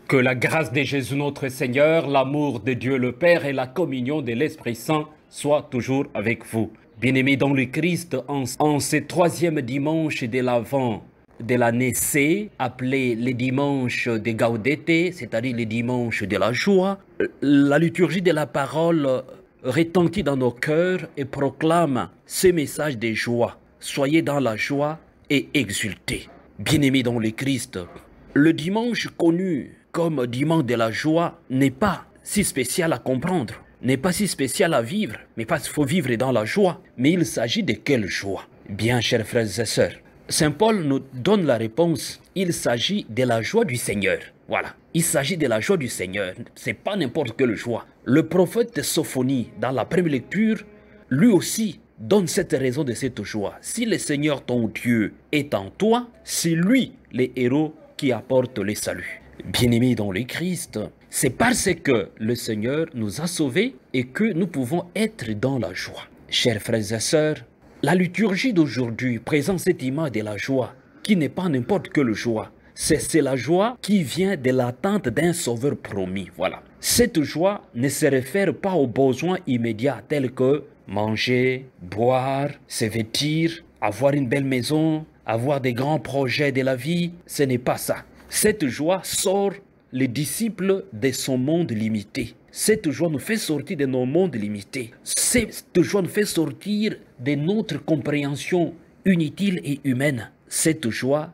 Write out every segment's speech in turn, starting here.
Que la grâce de Jésus notre Seigneur, l'amour de Dieu le Père et la communion de l'Esprit Saint soient toujours avec vous. Bien-aimés dans le Christ, en ce troisième dimanche de l'Avent de l'année C, appelé le dimanche de Gaudete, c'est-à-dire le dimanche de la joie, la liturgie de la parole retentit dans nos cœurs et proclame ce message de joie. Soyez dans la joie et exultez. Bien-aimés dans le Christ, le dimanche connu comme dimanche de la joie n'est pas si spécial à comprendre, n'est pas si spécial à vivre, mais parce qu'il faut vivre dans la joie. Mais il s'agit de quelle joie? Bien, chers frères et sœurs, Saint Paul nous donne la réponse. Il s'agit de la joie du Seigneur. Voilà, il s'agit de la joie du Seigneur. C'est pas n'importe quelle joie. Le prophète Sophonie, dans la première lecture, lui aussi donne cette raison de cette joie. Si le Seigneur ton Dieu est en toi, c'est lui le héros qui apporte le salut. Bien-aimés dans le Christ, c'est parce que le Seigneur nous a sauvés et que nous pouvons être dans la joie. Chers frères et sœurs, la liturgie d'aujourd'hui présente cette image de la joie qui n'est pas n'importe quelle joie. C'est la joie qui vient de l'attente d'un sauveur promis. Voilà. Cette joie ne se réfère pas aux besoins immédiats tels que manger, boire, se vêtir, avoir une belle maison, avoir des grands projets de la vie. Ce n'est pas ça. Cette joie sort les disciples de son monde limité. Cette joie nous fait sortir de nos mondes limités. Cette joie nous fait sortir de notre compréhension inutile et humaine. Cette joie,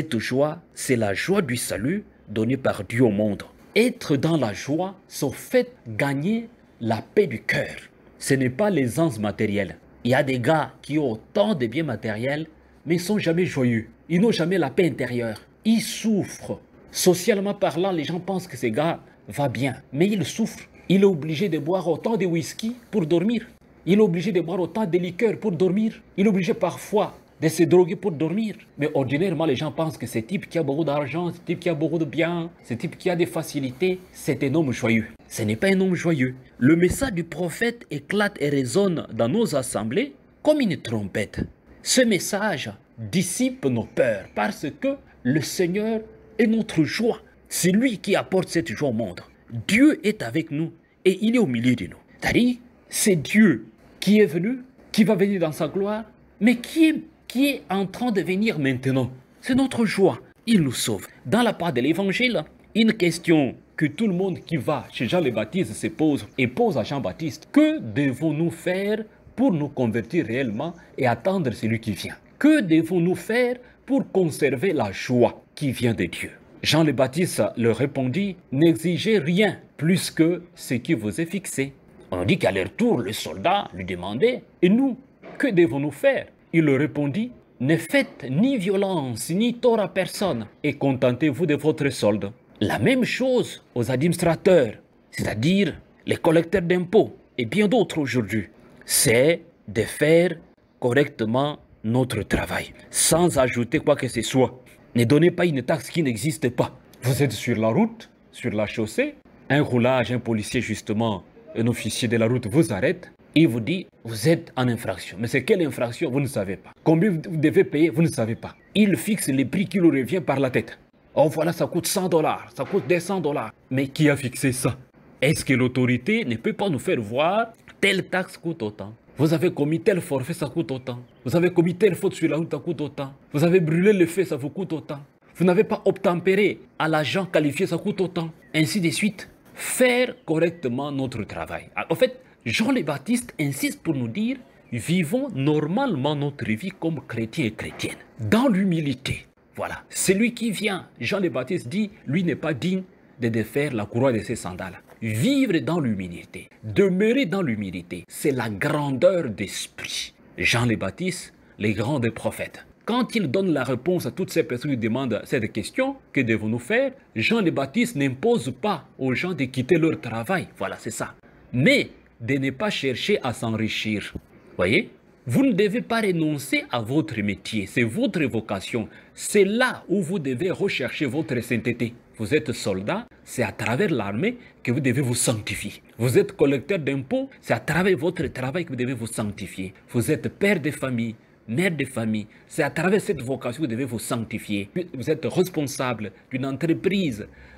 c'est la joie du salut donnée par Dieu au monde. Être dans la joie, c'est fait gagner la paix du cœur. Ce n'est pas l'aisance matérielle. Il y a des gars qui ont autant de biens matériels, mais ils ne sont jamais joyeux. Ils n'ont jamais la paix intérieure. Ils souffrent. Socialement parlant, les gens pensent que ces gars va bien, mais il souffre. Il est obligé de boire autant de whisky pour dormir. Il est obligé de boire autant de liqueurs pour dormir. Il est obligé parfois de se droguer pour dormir. Mais ordinairement, les gens pensent que ce type qui a beaucoup d'argent, ce type qui a beaucoup de biens, ce type qui a des facilités, c'est un homme joyeux. Ce n'est pas un homme joyeux. Le message du prophète éclate et résonne dans nos assemblées comme une trompette. Ce message dissipe nos peurs parce que le Seigneur est notre joie. C'est lui qui apporte cette joie au monde. Dieu est avec nous et il est au milieu de nous. C'est-à-dire, c'est Dieu qui est venu, qui va venir dans sa gloire, mais qui est en train de venir maintenant. C'est notre joie. Il nous sauve. Dans la part de l'évangile, une question que tout le monde qui va chez Jean le Baptiste se pose et pose à Jean-Baptiste. Que devons-nous faire pour nous convertir réellement et attendre celui qui vient? Que devons-nous faire pour conserver la joie qui vient de Dieu? Jean le Baptiste leur répondit, n'exigez rien plus que ce qui vous est fixé. On dit qu'à leur tour, le soldat lui demandait, et nous, que devons-nous faire? Il leur répondit, ne faites ni violence ni tort à personne et contentez-vous de votre solde. La même chose aux administrateurs, c'est-à-dire les collecteurs d'impôts et bien d'autres aujourd'hui, c'est de faire correctement notre travail, sans ajouter quoi que ce soit. Ne donnez pas une taxe qui n'existe pas. Vous êtes sur la route, sur la chaussée, un roulage, un policier justement, un officier de la route vous arrête et vous dit, vous êtes en infraction. Mais c'est quelle infraction? Vous ne savez pas. Combien vous devez payer? Vous ne savez pas. Il fixe les prix qui lui revient par la tête. Oh voilà, ça coûte $100, ça coûte $200. Mais qui a fixé ça? Est-ce que l'autorité ne peut pas nous faire voir telle taxe coûte autant? Vous avez commis tel forfait, ça coûte autant. Vous avez commis telle faute sur la route, ça coûte autant. Vous avez brûlé le feu, ça vous coûte autant. Vous n'avez pas obtempéré à l'agent qualifié, ça coûte autant. Ainsi de suite. Faire correctement notre travail. En fait, Jean le Baptiste insiste pour nous dire, vivons normalement notre vie comme chrétiens et chrétiennes. Dans l'humilité. Voilà. Celui qui vient, Jean le Baptiste dit, lui n'est pas digne de défaire la couronne de ses sandales. Vivre dans l'humilité, demeurer dans l'humilité, c'est la grandeur d'esprit. Jean le Baptiste, les grands des prophètes. Quand il donne la réponse à toutes ces personnes qui demandent cette question, que devons-nous faire? Jean le Baptiste n'impose pas aux gens de quitter leur travail, voilà, c'est ça. Mais de ne pas chercher à s'enrichir. Voyez? Vous ne devez pas renoncer à votre métier, c'est votre vocation. C'est là où vous devez rechercher votre sainteté. Vous êtes soldat, c'est à travers l'armée que vous devez vous sanctifier. Vous êtes collecteur d'impôts, c'est à travers votre travail que vous devez vous sanctifier. Vous êtes père de famille, mère de famille, c'est à travers cette vocation que vous devez vous sanctifier. Vous êtes responsable d'une entreprise,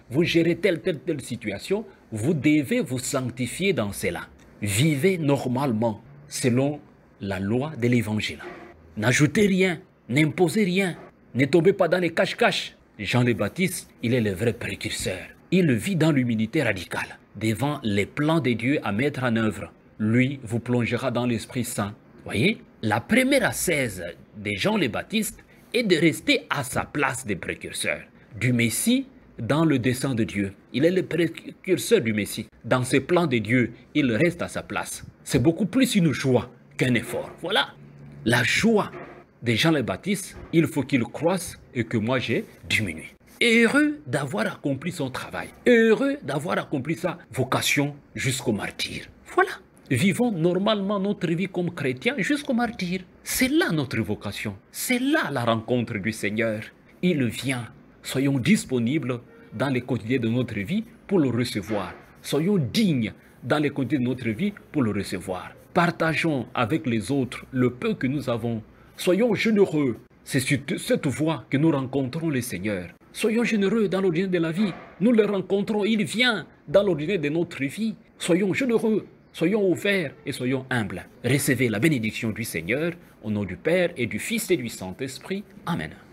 vous gérez telle situation, vous devez vous sanctifier dans cela. Vivez normalement selon la loi de l'évangile. N'ajoutez rien, n'imposez rien, ne tombez pas dans les cache-cache. Jean le Baptiste, il est le vrai précurseur. Il vit dans l'humilité radicale, devant les plans de Dieu à mettre en œuvre. Lui vous plongera dans l'Esprit Saint. Voyez, la première ascèse de Jean le Baptiste est de rester à sa place de précurseur du Messie dans le dessein de Dieu. Il est le précurseur du Messie. Dans ses plans de Dieu, il reste à sa place. C'est beaucoup plus une joie qu'un effort. Voilà. La joie de Jean le Baptiste, il faut qu'il croisse et que moi j'ai diminué. Heureux d'avoir accompli son travail. Heureux d'avoir accompli sa vocation jusqu'au martyr. Voilà. Vivons normalement notre vie comme chrétiens jusqu'au martyr. C'est là notre vocation. C'est là la rencontre du Seigneur. Il vient. Soyons disponibles dans les quotidiens de notre vie pour le recevoir. Soyons dignes dans les quotidiens de notre vie pour le recevoir. Partageons avec les autres le peu que nous avons. Soyons généreux. C'est sur cette voie que nous rencontrons le Seigneur. Soyons généreux dans l'ordinaire de la vie. Nous le rencontrons. Il vient dans l'ordinaire de notre vie. Soyons généreux. Soyons ouverts et soyons humbles. Recevez la bénédiction du Seigneur au nom du Père et du Fils et du Saint-Esprit. Amen.